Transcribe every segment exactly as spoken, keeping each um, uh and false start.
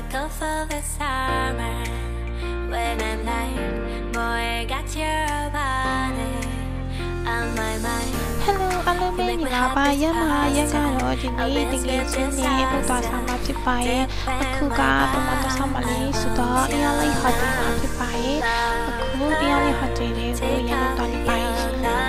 go for the summer when I'm like boy got your body on my mind Hello အားလုံးပဲညီမပါရမရကတော့ဒီနေ့တကယ်ချင်းနဲ့ဘုရားဆောင်မှာဖြစ်ပါရဲ့အခုကပမတ်ဆောင်ပါလေးဆိုတော့အရာလေးဟိုတယ်မှာဖြစ်ပါရဲ့အခုအရာလေးဟိုတယ်လေးကိုရန်တော်နေပါရဲ့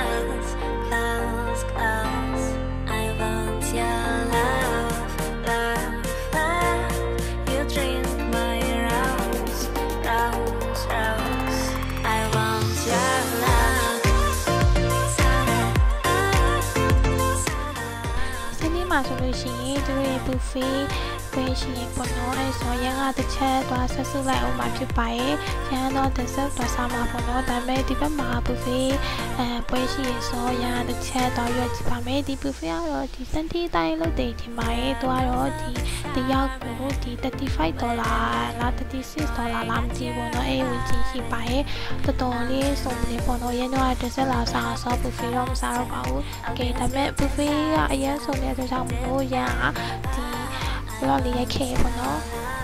ဆိုလို့ရှိရင်သူရဲ့ buffet ပဲရှိရင်ပေါ့နော်အဲဆိုရန်ကတစ်ချက်သွားဆက်စုလိုက်အောင်မှာဖြစ်ပါရဲ့ရန်တော့ dessert သွားစားမှာပေါ့နော်ဒါပေမဲ့ဒီဘက်မှာ buffet အဲပွဲရှိရင်ဆိုရန်တစ်ချက်သွားရွက်ကြည့်ပါမယ်ဒီ buffet ကတော့ဒီစန်တီတိုင်းလို့တည်ထင်ပါရဲ့သူကတော့ဒီတယောက်ကိုဒီthirty-fiveဒေါ်လာလားthirty-sixဒေါ်လာလားမသိဘူးနော်အဲဝင်ကြည့်ရှိပါရဲ့တော်တော်လေးစုံနေပေါ့နော်ရန်တော့ dessert လာစားဆော buffet တော့မစားတော့ပါဘူးကဲဒါပေမဲ့ buffet ကအရင်စုံနေတဲ့ကြောင့်မို့ရန်ဒီဘလော့လေးရိုက်ခဲ့ပေါ့နော်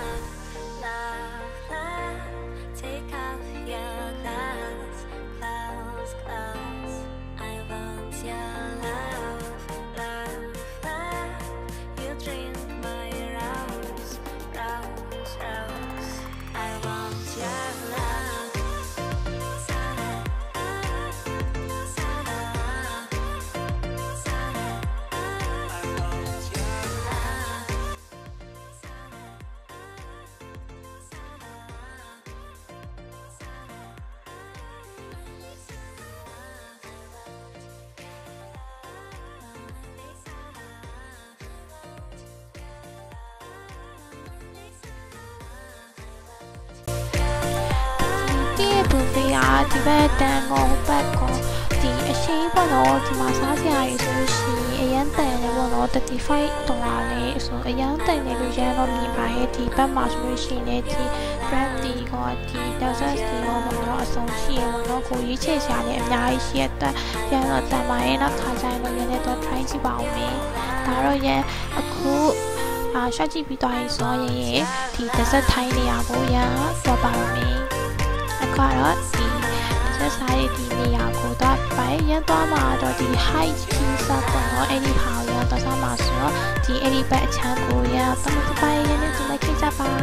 buffet อ่ะဒီဘက်တန်ကိုဘက်ကိုဒီအရှိပေါ့နော်ဒီမှာစားစရာတွေဆိုလို့ရှိရင်အရန်တန်တယ်ပေါ့နော်thirty-fiveဒေါ်လာလေးဆိုအရန်တန်တယ်လို့ရန်တော့မြင်ပါရဲ့ဒီဘက်မှာဆိုလို့ရှိရင်ဒီ brandy ကဒီ dessert တွေရောပေါ့နော်အဆုံးရှိရပေါ့နော်ကိုရွေးချယ်စရာလည်းအများကြီးရှိရတဲ့ရန်တော့တန်ပါရဲ့နောက်ခါကျရင်တော့ရန်လည်းတော့ try ကြည့်ပါဦးမယ်ဒါတော့ရန်အခုအာရှော့ကြည့်ပြီးသွားရင်ဆိုရင်ဒီ dessert ထိုင်းနေရဖို့ရန်တော့ပါမယ်ကတော့ဒီဆက်စားရတဲ့နေရာကိုတော့ပိုင်းရသွားမှာတော့ဒီ high tea စပေါ့နော်အဲ့ဒီဟာကိုရတော့စားမှာဆိုတော့ဒီအဲ့ဒီဘက်အချမ်းကိုရတော့မပိုင်းရနေဒီလိုက်ခဲ့ကြပါ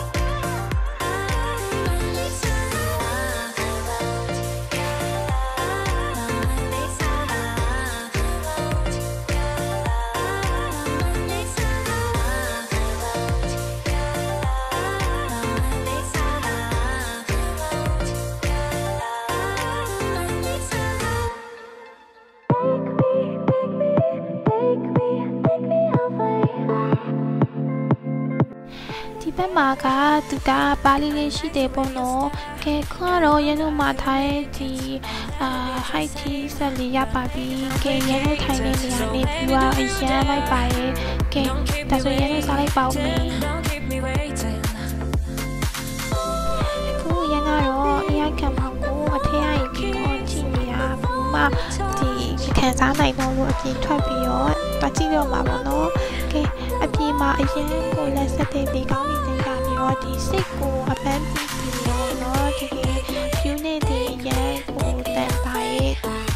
ဒီဘက်မှာကသူကပါလီလေးရှိတယ်ပေါ့နော်ကဲခွာတော့ရန်တို့မှာထိုင်ဒီအာ high tea ဆက်လေးရပါပြီကဲရန်တို့ထိုင်နေနေရနေပြီးတော့အရန်လိုက်ပါရဲ့ကဲဒါဆိုရန်တို့စားလိုက်ပါဦးမယ်အခုရန်ကတော့အရိုက်ခံပါကိုအထက်ရိုက်ပြီးတော့ကြည့်နေရဘူးမှဒီခံစားနိုင်တော့လို့အပြင်ထွက်ပြီးတော့တွားကြည့်တော့မှာပေါ့နော်ကဲအပြင်မှာအရင်ကိုလက်ဆက်တဲ့ဒီကောင်းနေတဲ့ကနေတော့ဒီစိတ်ကိုအပန်းပြီးပြီးတော့နော်ဒီဖြူနေတဲ့ရန်ကိုတန်ပါရဲ့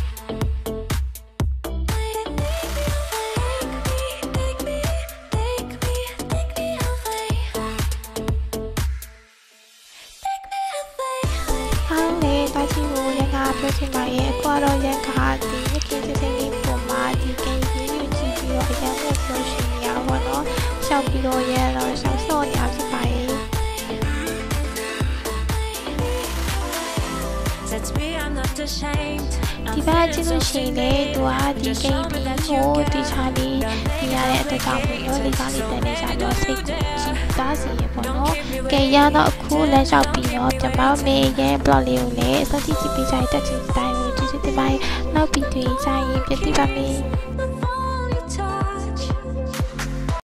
အားလေတာချီကိုရန်ကပြောချင်ပါရဲ့အခုတော့ရန်ကဒီရခင်စစိမ့်လေးပုံမှာဒီကိန်းကြီးကိုကြည့်ပြီးတော့အရန်ကိုပြောရှင်နေရပါတော့ရှောက်ပြီးတော့ရဲတော့ရှောက်စော့နေအောင်ဖြစ်ပါရဲ့ဒီဘက်ကြည့်လို့ရှိရင်လေသူကဒီကိန်းပြီးကိုဒီချာလေးပြရတဲ့အတွက်ကြောင့်မျိုးလေးစားလေးတန်နေကြတော့စိတ်ကြည့်သားစီရပေါ့နော်ကဲရတော့အခုလမ်းလျှောက်ပြီးတော့ကျွန်မမေရဲ့ blog လေးကိုလည်းစသတိကြည့်ပေးကြတဲ့တက်ချင်တိုင်းကိုကြည့်စစ်တင်ပါနောက်ပြီးတွေ့ကြရင်ပြည့်ပြပါမယ်